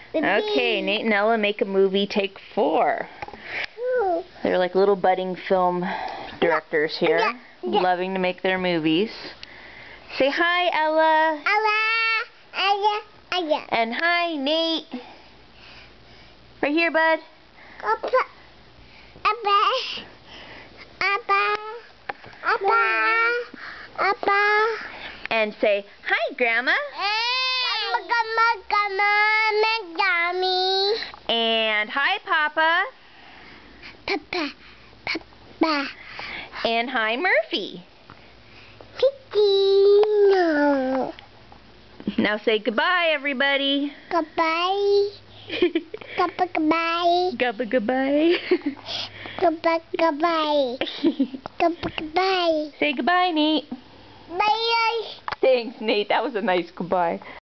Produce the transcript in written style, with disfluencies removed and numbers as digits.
Okay, Nate and Ella make a movie, take 4. They're like little budding film directors here, loving to make their movies. Say hi, Ella. Ella. And hi, Nate. Right here, bud. And say hi, Grandma. And hi, Papa. Papa. And hi, Murphy. No. Now say goodbye, everybody. Goodbye. Goodbye. Gubba goodbye. Goodbye. Goodbye. Say goodbye, Nate. Bye. Thanks, Nate. That was a nice goodbye.